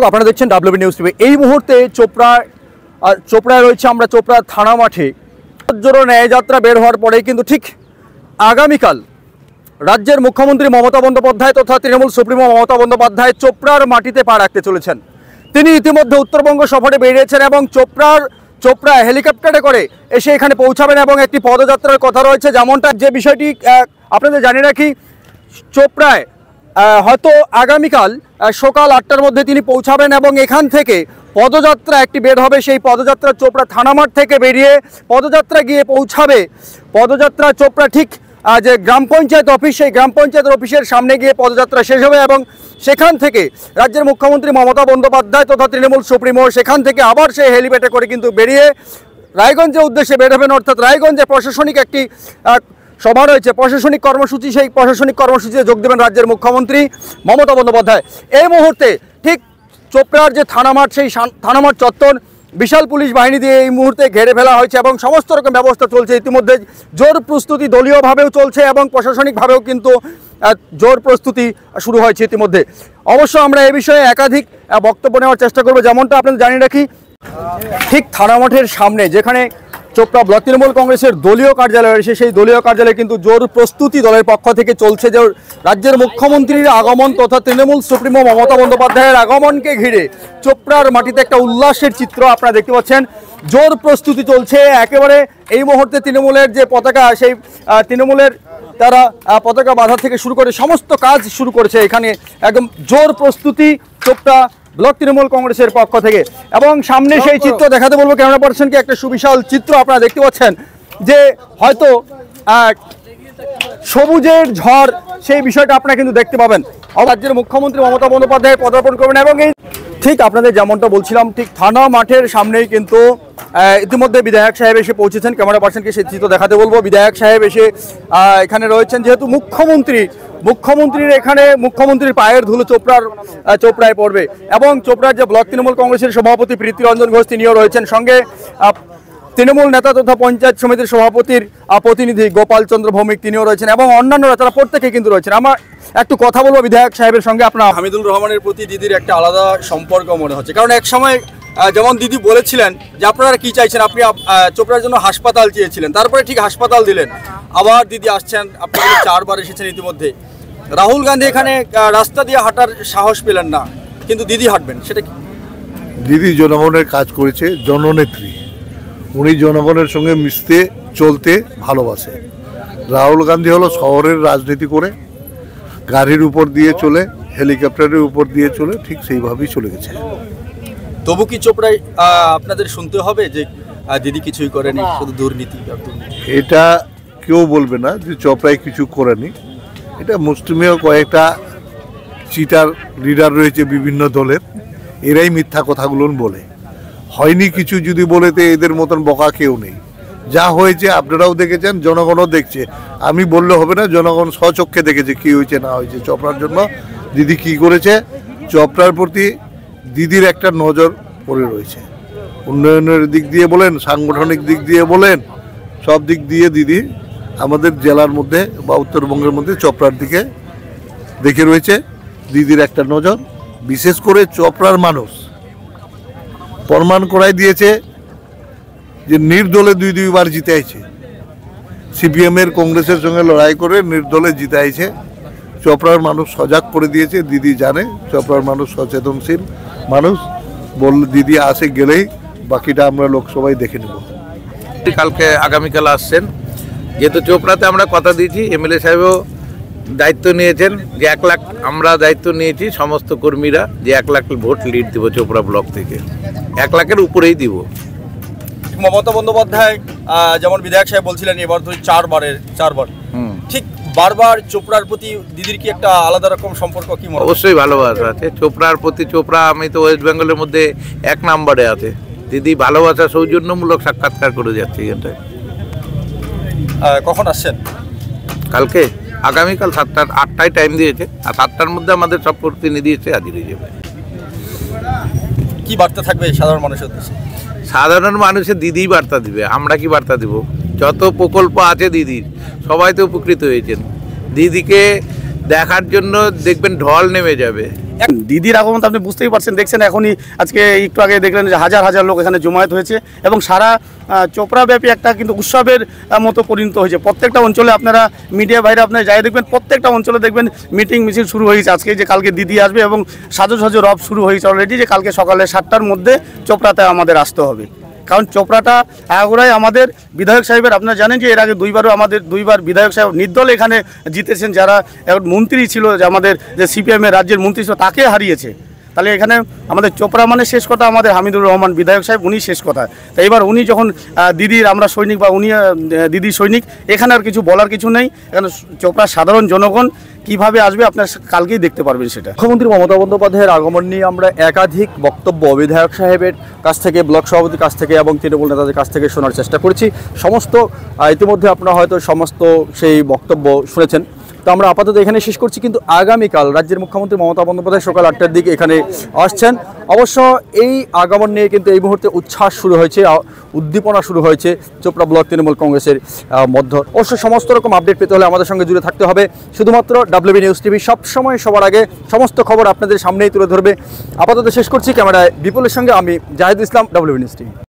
আপনারা দেখছেন WB news TV. এই মুহূর্তে চোপড়ায় রয়েছে আমরা চোপড়া থানা মাঠে। জোড়ো ন্যায়যাত্রা বের হওয়ার পরেই কিন্তু ঠিক আগামীকাল রাজ্যের মুখ্যমন্ত্রী মমতা বন্দ্যোপাধ্যায় তথা তৃণমূল সুপ্রিমো মমতা বন্দ্যোপাধ্যায় চোপড়ার মাটিতে পা রাখতে চলেছেন। তিনি ইতিমধ্যে উত্তরবঙ্গ সফরে বেরিয়েছেন এবং চোপড়া হেলিকপ্টারে করে এসে এখানে পৌঁছাবেন এবং একটি পদযাত্রার কথা রয়েছে। যেমনটা যে বিষয়টি আপনাদের জানিয়ে রাখি, চোপড়ায় হয়তো আগামীকাল সকাল 8টার মধ্যে তিনি পৌঁছাবেন এবং এখান থেকে পদযাত্রা একটি বের হবে। সেই পদযাত্রা চোপড়া থানামাঠ থেকে বেরিয়ে পদযাত্রা গিয়ে পৌঁছাবে পদযাত্রা চোপড়া ঠিক যে গ্রাম পঞ্চায়েত অফিস, সেই গ্রাম পঞ্চায়েত অফিসের সামনে গিয়ে পদযাত্রা শেষ হবে এবং সেখান থেকে রাজ্যের মুখ্যমন্ত্রী মমতা বন্দ্যোপাধ্যায় তথা তৃণমূল সুপ্রিমো সেখান থেকে আবার সেই হেলিপ্যাডে করে কিন্তু বেরিয়ে রায়গঞ্জের উদ্দেশ্যে বের হবেন। অর্থাৎ রায়গঞ্জে প্রশাসনিক একটি সভা রয়েছে, প্রশাসনিক কর্মসূচি, সেই প্রশাসনিক কর্মসূচিতে যোগ দেবেন রাজ্যের মুখ্যমন্ত্রী মমতা বন্দ্যোপাধ্যায়। এই মুহূর্তে ঠিক চোপড়ার যে থানামাঠ, সেই থানামাঠ চত্বর বিশাল পুলিশ বাহিনী দিয়ে এই মুহূর্তে ঘেরে ফেলা হয়েছে এবং সমস্ত রকম ব্যবস্থা চলছে। ইতিমধ্যে জোর প্রস্তুতি দলীয়ভাবেও চলছে এবং প্রশাসনিকভাবেও কিন্তু জোর প্রস্তুতি শুরু হয়েছে ইতিমধ্যে। অবশ্য আমরা এ বিষয়ে একাধিক বক্তব্য নেওয়ার চেষ্টা করব। যেমনটা আপনাদের জানিয়ে রাখি, ঠিক থানামাঠের সামনে যেখানে চোপড়া ব্লক তৃণমূল কংগ্রেসের দলীয় কার্যালয় রয়েছে, সেই দলীয় কার্যালয়ে কিন্তু জোর প্রস্তুতি দলের পক্ষ থেকে চলছে। যে রাজ্যের মুখ্যমন্ত্রীর আগমন তথা তৃণমূল সুপ্রিমো মমতা বন্দ্যোপাধ্যায়ের আগমনকে ঘিরে চোপড়ার মাটিতে একটা উল্লাসের চিত্র আপনারা দেখতে পাচ্ছেন। জোর প্রস্তুতি চলছে একেবারে। এই মুহূর্তে তৃণমূলের যে পতাকা, সেই তৃণমূলের তারা পতাকা বাঁধা থেকে শুরু করে সমস্ত কাজ শুরু করেছে এখানে। একদম জোর প্রস্তুতি চোপড়া ব্লক তৃণমূল কংগ্রেসের পক্ষ থেকে। এবং সামনে সেই চিত্র দেখাতে বলবো ক্যামেরা পার্সনকে, একটা সুবিশাল চিত্র আপনারা দেখতে পাচ্ছেন যে হয়তো সবুজের ঝড়, সেই বিষয়টা আপনারা কিন্তু দেখতে পাবেন। রাজ্যের মুখ্যমন্ত্রী মমতা বন্দ্যোপাধ্যায় পদার্পণ করবেন এবং এই ঠিক আপনাদের যেমনটা বলছিলাম, ঠিক থানা মাঠের সামনেই কিন্তু ইতিমধ্যে বিধায়ক সাহেব এসে পৌঁছেছেন। ক্যামেরা পার্সনকে সেই চিত্র দেখাতে বলবো। বিধায়ক সাহেব এসে এখানে রয়েছেন, যেহেতু মুখ্যমন্ত্রীর এখানে মুখ্যমন্ত্রীর পায়ের ধুলো চোপড়ায় পড়বে এবং চোপড়ার যে ব্লক তৃণমূল কংগ্রেসের সভাপতি প্রীতিরঞ্জন ঘোষ তিনিও রয়েছেন, সঙ্গে তৃণমূল নেতা তথা পঞ্চায়েত সমিতির সভাপতির প্রতিনিধি গোপাল চন্দ্র ভৌমিক তিনিও রয়েছেন এবং অন্যান্যরা, তারা প্রত্যেকে কিন্তু রয়েছেন। আমার একটু কথা বলবো বিধায়ক সাহেবের সঙ্গে। আপনার হামিদুল রহমানের প্রতি দিদির একটা আলাদা সম্পর্ক মনে হচ্ছে, কারণ এক সময় যেমন দিদি বলেছিলেন যে আপনারা কি চাইছেন, আপনি চোপড়ার জন্য হাসপাতাল চেয়েছিলেন, তারপরে ঠিক হাসপাতাল দিলেন। আবার দিদি আসছেন, আপনি 4বার এসেছেন ইতিমধ্যে। রাহুল গান্ধী এখানে রাস্তা দিয়ে হাঁটার সাহস পেলেন না, কিন্তু দিদি হাঁটবেন, সেটা কি? দিদি জনগণের কাজ করেছে, জননেত্রী। উনি জনগণের সঙ্গে মিশতে চলতে ভালোবাসে। রাহুল গান্ধী হলো শহরের রাজনীতি করে, গাড়ির উপর দিয়ে চলে, হেলিকপ্টারের উপর দিয়ে চলে, ঠিক সেইভাবেই চলে গেছে। তবু কি চোপড়ায় আপনাদের শুনতে হবে যে দিদি কিছুই করেনি, শুধু দুর্নীতি? এটা কেউ বলবে না যে চোপড়ায় কিছু করেনি। এটা মুষ্টিমেয় কয়েকটা চিটার লিডার রয়েছে বিভিন্ন দলের, এরাই মিথ্যা কথাগুলো বলে। হয়নি কিছু যদি বলে, তো এদের মতন বকা কেউ নেই। যা হয়েছে আপনারাও দেখেছেন, জনগণও দেখছে। আমি বললে হবে না, জনগণ স্বচক্ষে দেখেছে কি হয়েছে না হয়েছে। চোপড়ার জন্য দিদি কি করেছে, চোপড়ার প্রতি দিদির একটা নজর পড়ে রয়েছে। উন্নয়নের দিক দিয়ে বলেন, সাংগঠনিক দিক দিয়ে বলেন, সব দিক দিয়ে দিদি আমাদের জেলার মধ্যে বা উত্তরবঙ্গের মধ্যে চোপড়ার দিকে দেখে রয়েছে। দিদির একটা নজর, বিশেষ করে চোপড়ার মানুষ প্রমাণ করাই দিয়েছে যে নির্দলে দুইবার জিতাইছে। সিপিএমের কংগ্রেসের সঙ্গে লড়াই করে নির্দলে জিতাইছে। চোপড়ার মানুষ সজাগ করে দিয়েছে। দিদি জানে চোপড়ার মানুষ সচেতনশীল মানুষ। বললে দিদি আসে গেলেই বাকিটা আমরা লোকসভায় দেখে নেব। কালকে আগামীকাল আসছেন, যেহেতু চোপড়াতে আমরা কথা দিয়েছি, এমএলএ সাহেবও দায়িত্ব নিয়েছেন যে 1 লাখ আমরা দায়িত্ব নিয়েছি সমস্ত কর্মীরা, যে 1 লাখ ভোট লিড দিব চোপড়া ব্লক থেকে, 1 লাখের উপরেই দিব। মমতা বন্দ্যোপাধ্যায় যেমন বিধায়ক সাহেব বলছিলেন এবার তো 4বার, ঠিক বারবার চোপড়ার প্রতি দিদির কি একটা আলাদা রকম সম্পর্ক? কি অবশ্যই ভালোবাসা আছে চোপড়ার প্রতি। চোপড়া আমি তো ওয়েস্ট বেঙ্গলের মধ্যে 1 নম্বরে আছে। দিদি ভালোবাসা, সৌজন্যমূলক সাক্ষাৎকার করে যাচ্ছে এখানটায়। কখন আসছেন? কালকে, আগামীকাল 8টায় টাইম দিয়েছে, আর 7টার মধ্যে আমাদের সব প্রতিনিধি এসে হাজির হয়ে যাবে। কি বার্তা থাকবে সাধারণ মানুষের উদ্দেশ্যে? সাধারণ মানুষের দিদিই বার্তা দিবে, আমরা কি বার্তা দিব? যত প্রকল্প আছে দিদির, সবাই তো উপকৃত হয়েছেন। দিদিকে দেখার জন্য দেখবেন ঢল নেমে যাবে। দিদির আগমন তো আপনি বুঝতেই পারছেন, দেখছেন এখনই আজকে একটু আগে দেখলেন যে হাজার হাজার লোক এখানে জমায়েত হয়েছে এবং সারা চোপড়াব্যাপী একটা কিন্তু উৎসবের মতো পরিণত হয়েছে। প্রত্যেকটা অঞ্চলে আপনারা মিডিয়া বাইরে আপনারা যাই দেখবেন, প্রত্যেকটা অঞ্চলে দেখবেন মিটিং মিছিল শুরু হয়েছে আজকে, যে কালকে দিদি আসবে এবং সাজো সাজো রব শুরু হয়েছে অলরেডি, যে কালকে সকালে 7টার মধ্যে চোপড়াতে আমাদের আসতে হবে। কারণ চোপড়াটা আগাগোড়ায় আমাদের বিধায়ক সাহেবের, আপনারা জানেন যে এর আগে দুইবার বিধায়ক সাহেব নির্দল এখানে জিতেছেন, যারা মন্ত্রী ছিল, যে আমাদের যে সিপিএমের রাজ্যের মন্ত্রী ছিল তাকে হারিয়েছে। তাহলে এখানে আমাদের চোপড়া মানে শেষ কথা আমাদের হামিদুর রহমান বিধায়ক সাহেব, উনি শেষ কথা। তো এবার উনি যখন দিদির আমরা সৈনিক বা উনি দিদির সৈনিক, এখানে আর কিছু বলার কিছু নেই। এখানে চোপড়ার সাধারণ জনগণ কিভাবে আসবে আপনার কালকেই দেখতে পারবেন সেটা। মুখ্যমন্ত্রী মমতা বন্দ্যোপাধ্যায়ের আগমন নিয়ে আমরা একাধিক বক্তব্য বিধায়ক সাহেবের কাছ থেকে, ব্লক সভাপতির কাছ থেকে এবং তৃণমূল নেতাদের কাছ থেকে শোনার চেষ্টা করেছি। সমস্ত ইতিমধ্যে আপনারা হয়তো সমস্ত সেই বক্তব্য শুনেছেন। তো আমরা আপাতত এখানে শেষ করছি, কিন্তু আগামীকাল রাজ্যের মুখ্যমন্ত্রী মমতা বন্দ্যোপাধ্যায় সকাল 8টার দিকে এখানে আসছেন। অবশ্য এই আগমন নিয়ে কিন্তু এই মুহূর্তে উচ্ছ্বাস শুরু হয়েছে, উদ্দীপনা শুরু হয়েছে চোপড়া ব্লক তৃণমূল কংগ্রেসের মধ্যে। অবশ্য সমস্ত রকম আপডেট পেতে হলে আমাদের সঙ্গে জুড়ে থাকতে হবে। শুধুমাত্র WB নিউজ টিভি সবসময় সবার আগে সমস্ত খবর আপনাদের সামনেই তুলে ধরবে। আপাতত শেষ করছি। ক্যামেরায় বিপুলের সঙ্গে আমি Zahidul Islam, WB news TV.